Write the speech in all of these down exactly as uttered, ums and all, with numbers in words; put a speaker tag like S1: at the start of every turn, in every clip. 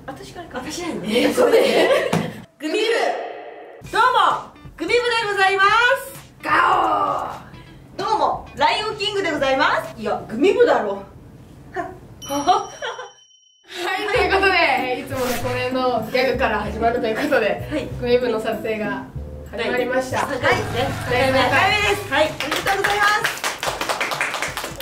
S1: 私からか。
S2: 私だよね。そうだね。グミ部。どうもグミ部でございます。ガ
S1: どうもライオンキングでございます。
S2: オ。いやグミ部だろ。
S3: はい、ということで、いつもの恒例のギャグから始まるということで、はい、グミ部の撮影が始まりました。はい、
S2: はい、ね、
S3: だいぶ長い
S2: です。はい、
S1: おめでとうございます。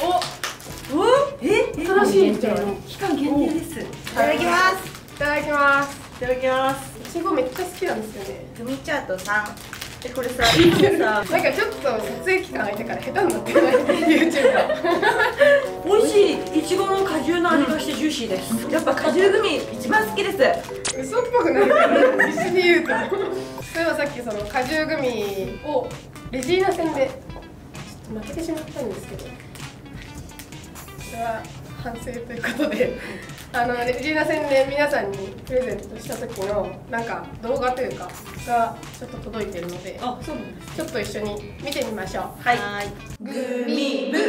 S3: お、
S2: お、え、
S3: 新しいんじゃない？
S2: 期間限定です。い
S1: ただきます。
S3: いただきます。
S2: いただきます。
S3: いちごめっちゃ好きなんですよね。
S1: グミチャートさん。
S2: え、これさ、いつもさ、
S3: なんかちょっと撮影期間空いてから下手になってない YouTube が。
S2: 美味しい。いちごの果汁の味がしてジューシーです。やっぱ果汁グミ一番好きです。
S3: 嘘っぽくないから一緒に言うと。そういえばさっきその果汁グミをレジーナ戦でちょっと負けてしまったんですけど、これは反省ということで、あのレジーナ戦で皆さんにプレゼントした時のなんか動画というかがちょっと届いているので、
S2: あ、そうなんです。
S3: ちょっと一緒に見てみましょう。
S2: はい。
S1: グミ部。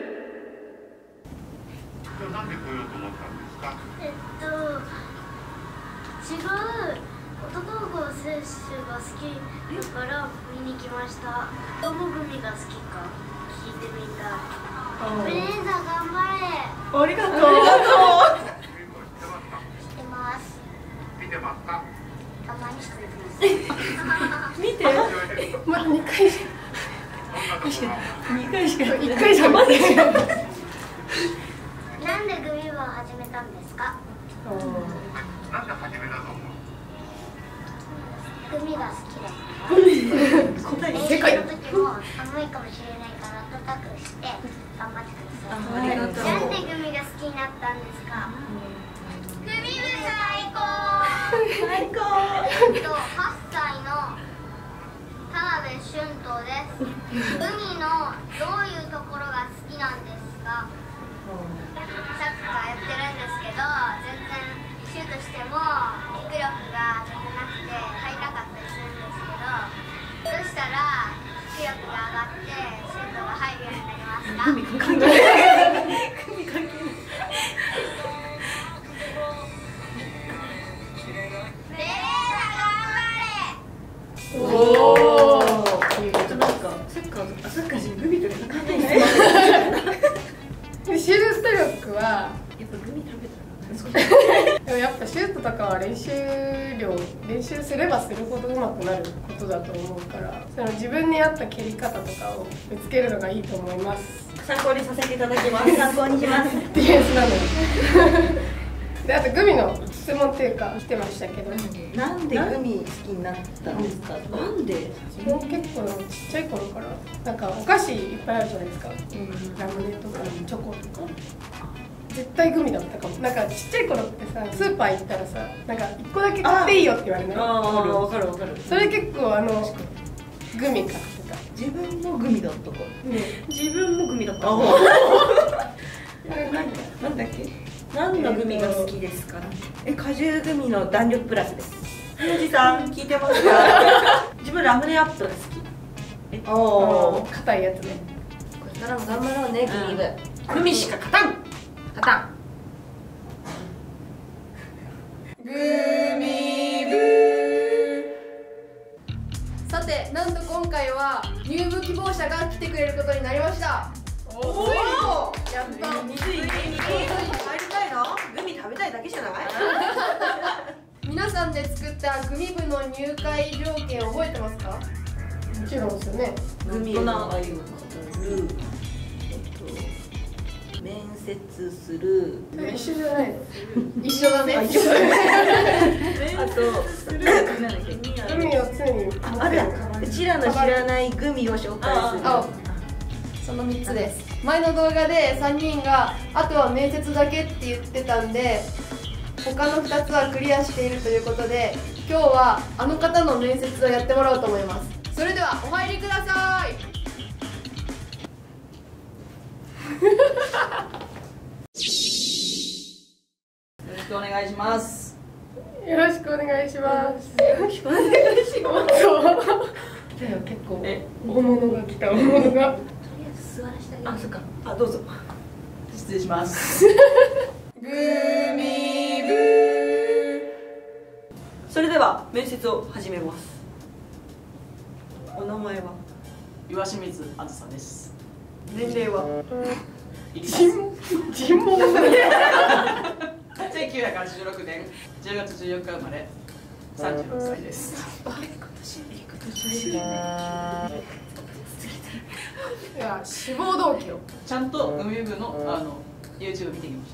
S4: なんで来ようと思ったんですか？
S5: えっと違う男の子の選手が好きだから見に来ました。どの組が好きか聞いてみたい。ベレーザ頑張れ。
S2: ありがとう。
S5: 知ってます。
S4: 見てますか？
S5: たまにしてます。
S2: 見て。
S3: まだにかいしか
S2: にかいしか
S3: いっかいしか見てない。
S5: なんでグミ部を始めたんですか？
S4: なんで始めたと思う？
S5: グミが好きだから。
S2: 答え
S5: 練習の時も寒いかもしれないから暖かくして頑張ってください。
S2: ありがとう。
S5: なんでグミが好きになったんですか？グミ部最高。
S2: 最高。
S5: えっとはっさいの田辺俊斗です。グミのどういうところが好きなんですか？サッカーやってるんですけど、全然シュートしても握力が全然なくて入らなかったりするんですけど、どうしたら握力が上がってシュートが入るようになりますか？
S2: グミ関係ない。グミ関係ない。
S5: ベレーザ頑張れ。
S3: おお。
S2: なんかサッカーあサッカーじゃグミとか関係ないです。
S3: シュート力は
S2: やっぱグミ食べたら。
S3: でもやっぱシュートとかは練習量練習すればするほど上手くなることだと思うから、その自分に合った蹴り方とかを見つけるのがいいと思います。
S2: 参考にさせていただきます。参考にします。
S3: ディフェンスなのに。であとグミの質問っていうか来てましたけど、
S1: なんでグミ好きになったんですか？
S2: なんで？
S3: 自分結構ちっちゃい頃からなんかお菓子いっぱいあるじゃないですか。ラムネとかチョコとか。絶対グミだったかも。なんかちっちゃい頃ってさ、スーパー行ったらさ、なんかいっこだけ買っていいよって言われない？
S2: ああ、わかるわかる。
S3: それ結構あのグミ買ってた。
S1: 自分もグミだったか。
S2: 自分もグミだった。
S1: あ
S2: なんだっけ？何のグミが好きですか？
S1: え、果汁グミの弾力プラスです。
S2: おじさん聞いてますか？自分ラムネアップルが好き。
S1: え、おー、
S3: 硬いやつね。
S1: これからも頑張ろうね、グミ部。
S2: グミしか勝たん。
S3: 勝たん。グミ部。さて、なんと今回は入部希望者が来てくれることになりました。おお、やった。
S2: についにについに入りたいの？グミ食べたいだけじゃない？
S3: 皆さんで作ったグミ部の入会条件覚えてますか？もちろんですよね。
S1: グミの愛を語る、えっと、面接する、
S3: 一緒じゃないの？一緒だね。
S1: 一緒だね。あと、なんだっけ、
S3: グミを常に
S1: あれだ、うちらの知らないグミを紹介する。
S3: あ、そのみっつです。前の動画でさんにんがあとは面接だけって言ってたんで、他のふたつはクリアしているということで、今日はあの方の面接をやってもらおうと思います。それではお入りください。
S1: よろしくお願いします。
S3: よろしくお願いします。
S2: よろしくお願いします。
S3: そう来たよ、結構大物が来た、大物が。
S1: 座らせてあげる。
S2: あ、そっか。あ、どうぞ。
S1: 失礼します。
S3: グミ部。
S1: 面接を始めます。お名前は？
S2: 岩清水あずさです。
S1: 年齢は？
S3: 尋尋問
S2: せんきゅうひゃくはちじゅうろくねんじゅうがつじゅうよっか生まれ、さんじゅうろくさいです。
S3: いや、志望動機を
S2: ちゃんと海部のあの YouTube 見てきました。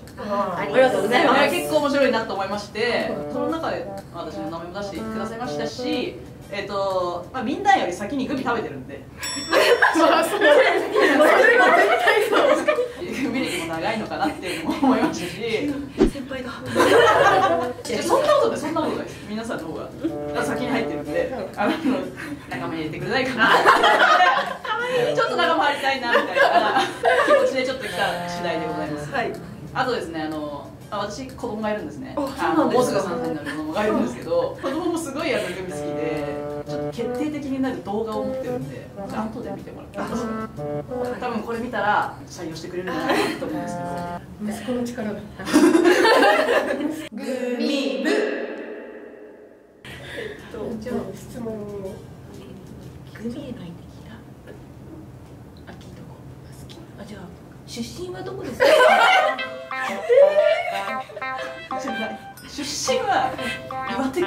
S1: ありがとうございます。
S2: 結構面白いなと思いまして、その中で私の名前も出してくださいましたし、えっとまあみんなより先にグミ食べてるんで。
S3: まあそれは絶対そう。
S2: グミ歴も長いのかなっていうのも思いましたし。
S1: 先輩だ。
S2: そんなことない、そんなことないです。皆さんの方が先に入ってるんで、あの仲間に入れてくれないかな。ちょっと仲間入りたいなみたいな気持ちでちょっと来た次第でございます。はい。あとですね、あの私子供がいるんですね。あのもうすぐさんさいになる子供がいるんですけど、子供もすごいあのグミ好きで、ちょっと決定的になる動画を持ってるんで、後で見てもらってます。多分これ見たら採用してくれるんじゃないかなと思うんですけど。
S3: 息子の力が。
S2: グミ部。
S1: えっと
S3: じゃあ質問を。
S1: グミへのいいあ、じゃあ出身はどこですか？
S2: 出身は岩手県。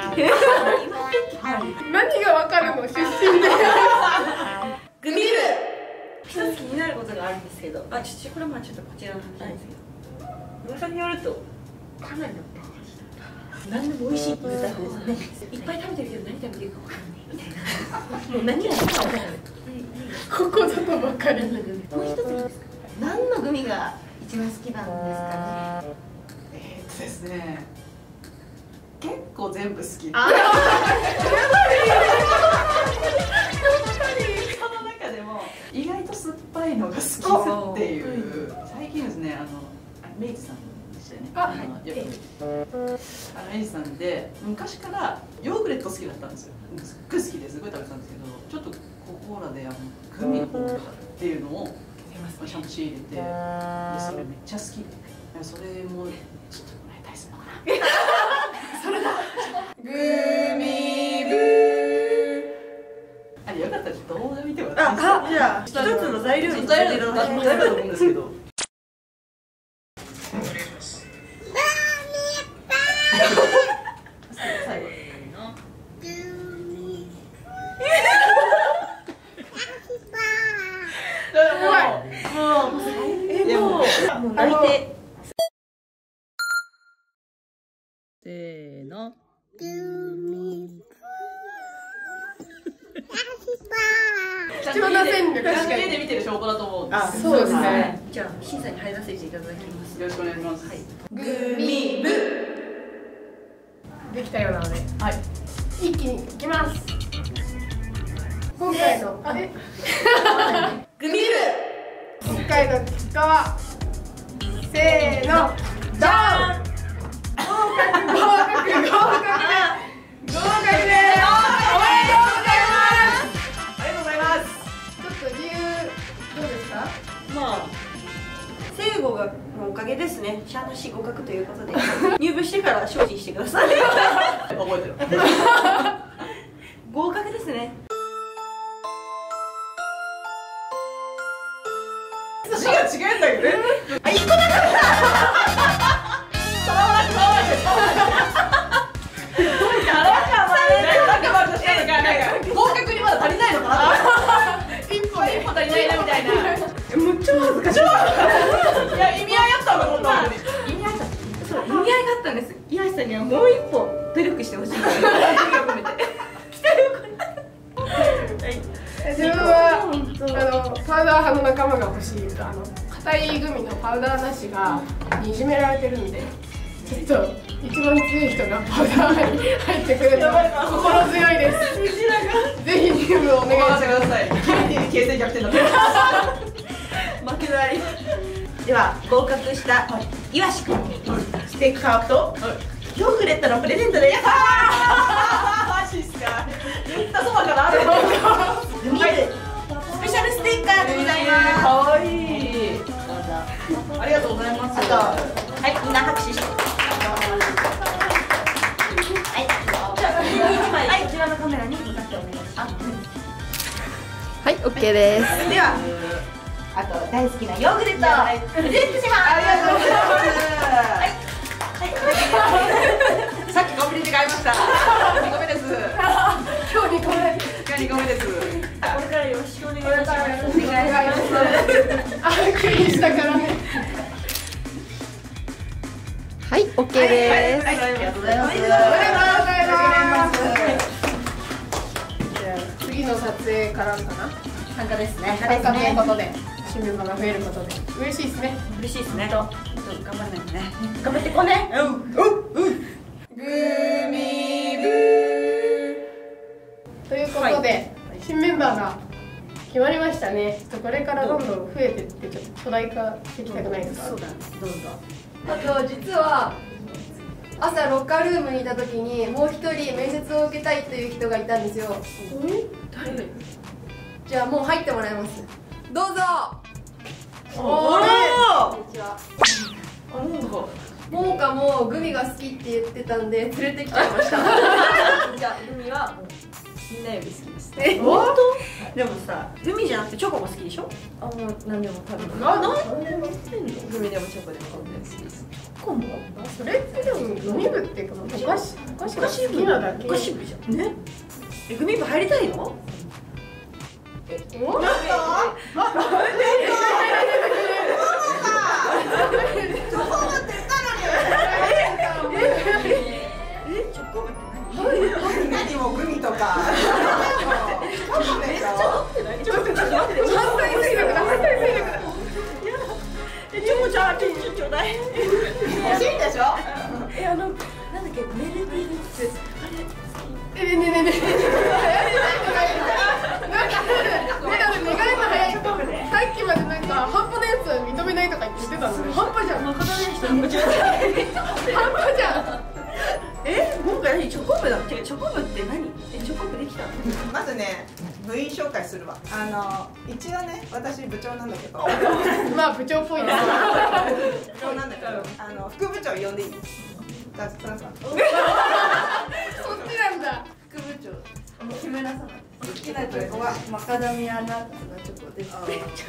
S3: 何がわかるの出身で。
S1: グミ部。一つ気になることがあるんですけど、あ、ちょっとこれはまあちょっとこちらの話なんですけど、噂によるとかなりの何でも美味しいって言ったんですね。いっぱい食べてるけど何食べてるかわからないみたいな。もう何がいいかわからない。
S3: ここぞとばかりに。
S1: もう一ついいですか？何のグミが一番好きなんですかね？
S2: えーっとですね、結構全部好き。
S1: あ
S2: その中でも意外と酸っぱいのが好きっていう。最近ですね、あのメイジさんでしたよね。
S3: あ、
S2: あのよくあのメイジさんで昔からヨーグレット好きだったんですよ。すっごい好きですごい食べてたんですけど、ちょっとココーラであのグミの方とかっていうのをちゃんと仕入れて、でそれめっちゃ好きで、それもちょっともらいたいするのかな。それだ。グミ部。あれよかったら動画見てもらっていいですか？
S1: あ、じゃあ一つの材料に
S2: 材料だと思うんですけど。最後。
S1: もう泣いて。
S6: せーの。
S3: 貴重な戦力。
S2: 確かに家で見てる証拠だと思うんです。
S1: あ、
S3: そうですね。
S1: じゃあ審査に入らせていただきます。
S2: よろしくお願いします。
S1: はい。
S2: グミ部。
S3: できたようなので、
S2: はい。
S3: 一気にいきます。今回のあれ
S1: グミ部。
S3: 今回の結果はせーの、じゃん。合格合格合格で合格です。おめでとうございます。
S2: ありがとうございます。
S3: ちょっと理由どうですか？
S1: まあ聖護がのおかげですね。しゃーなし合格ということで入部してから精進してください。
S2: 覚えてる。
S1: 合格ですね。
S2: 字が違うんだけどね。
S1: あ、一個だから。
S2: 合格にまだ足りないのかな。
S3: 一歩で
S2: 一歩足りないなみたいな。
S1: もう超恥ずかしい。
S2: いや意味合いあったの本当に。
S1: 意味合いだった。そう、意味合いがあったんです。岩橋さんにはもう一歩努力してほしい。込めて。来たよこれ。はい。
S3: 自分はあのパウダー派の仲間が欲しいと、あの硬いグミのパウダーなしがにいじめられてるんで、ちょっと一番強い人がパウダーに入ってくれたら心強いです。ぜひ入部をお願いします。
S2: ください。形勢逆転だと
S1: 負けない。では合格した岩橋君にステッカーとヨーグレットのプレゼントです。
S2: マジっすか。言ったそばからある。
S1: グミ部スペシャルステッカーでございます。
S2: 可愛い。ありがとうございます。
S1: あと、はい、みんな拍手して。はい、じゃあ、いちまい。
S3: オッケーです。
S2: ではあと大好きなヨーグルトプレゼントします。ありがとうございます。さっきコンビニで買いました。にこめです。
S3: 今日にこれ。
S2: 今日にこめです。
S1: これからよろしくお願いします。
S3: お願いします。あ、急にしたからね。はい、オッケーです。
S2: ありがとうございます。
S3: おめでとうございます。じゃあ次の撮影からかな。
S1: 参加ですね。
S3: 参加ということで、新メンバーが増えることで嬉しいですね。
S1: 嬉しいですね。と、頑張らないとね。頑張ってこうね。
S2: うんうんうん。
S3: グミブーということで、新メンバーが決まりましたね。ちょっとこれからどんどん増えてってちょっと巨大化していきたくないですか。
S1: そうだ、どうぞ。
S7: あと実は朝ロッカールームにいた時にもう一人面接を受けたいという人がいたんですよ。
S1: 誰？
S7: じゃあもう入ってもらいます。どうぞ。
S2: おお。
S7: こんにちは。
S2: あ、なんか。
S7: ももかもグミが好きって言ってたんで連れてきちゃいました。
S1: じゃあ、グミはみんなより好きです。
S7: え、
S1: 本当？でもさ、グミじゃなくてチョコも好きでしょ？
S7: あ、もう何でも食べる。
S3: あ、なんでもってんの。
S7: グミでもチョコでも全然好きです。
S1: チョコも？
S3: それってでもグミ部っていうかお菓子お菓子が好きなだけ。
S1: お菓子部じゃん。ね？え、グミ部入りたいの？
S3: お？なんか？
S2: 何もグミとか。
S1: めっちゃ持ってない？ちょっと待って、ちょっと待って。
S3: 反対勢力だ、反対勢力だ。
S1: え、ちょこちゃん、ちょちょちょうだい。
S2: 欲しいんでしょ？
S1: え、あの、なんだっけ、メルディーってあれ。
S3: え、ねねねね。なんか、意外と早い。さっきまでなんか半端なやつは認めないとか言ってたのに、半端じゃん。半端じゃん。
S1: え、今回何チョコ部だっけ？チョコ部って何？え、チョコ部できたの？
S8: まずね、部員紹介するわ。あの一応ね、私部長なんだけど、
S3: まあ部長っぽいです。
S8: 部長なんだけど、あの副部長呼んでいい？じゃあ、そらさん。
S3: そっちなんだ。
S7: 副部長木村さん。好きなチョコはマカダミアナッツのチョコです。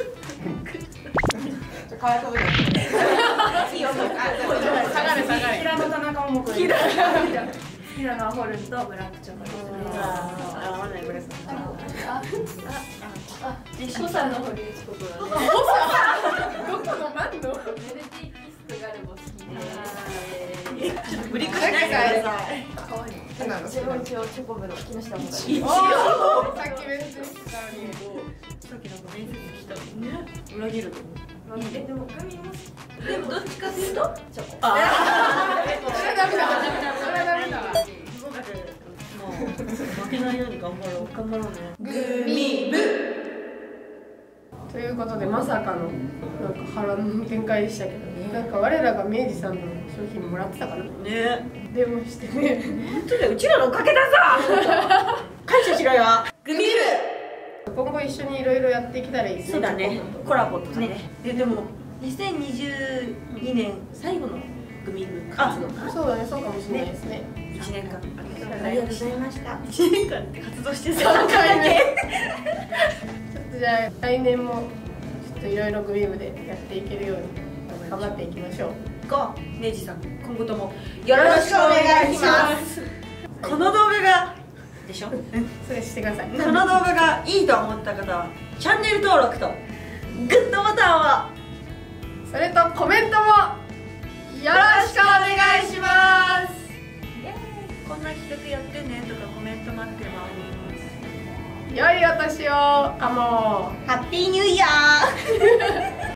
S8: じゃ、可愛くぶいいよ。
S3: 下がれ下がれ。
S7: 平野田中もくん。平野ホルンとブラックチョコです。
S1: あ、合わないこれ。
S7: あ、あ、で、翔さんのホルンチョコがね。
S3: どこのマンの？
S7: メルティーキスガルも好きで。
S1: ブリックしないでください。
S7: 可愛い。
S8: 好きなの？
S7: 一応チョコ部の木下もが。
S3: おー、さっき面接したのに。
S1: さっきなんか面接来たのね。裏切ると思う。
S7: でもグミも好き。
S1: でもどっちかというとチョコ。ああ。
S3: それダメだ。それダメだ。
S1: もう負けないように頑張ろう。頑張ろうね。
S3: グミ部。ということでまさかのなんか波乱の展開でしたけど、なんか我らが明治さんの商品もらってたからね。電話してね。
S1: 本当だよ、うちらのおかげだぞ。感謝しろよ。グミ部。
S3: 今後一緒にいろいろやっていけたらいいですね。
S1: そうだね。コラボとかね。ででもにせんにじゅうにねん最後のグミ部活動かな。
S3: そうだね、そうかもしれないですね。
S1: いちねんかんありがとうございました。いちねんかんって活動してさんかい
S3: ね。ちょっとじゃあ来年もちょっといろいろグミ部でやっていけるように頑張っていきましょう。
S1: ご、ネジさん、今後ともよろしくお願いします。この動画がでしょ。
S3: それしてください。
S1: この動画がいいと思った方はチャンネル登録とグッドボタンを、
S3: それとコメントもよろしくお願いします。
S1: こんな企画やってねとかコメント待ってます。
S3: 良いお年をかも。
S1: ハッピーニューイヤー。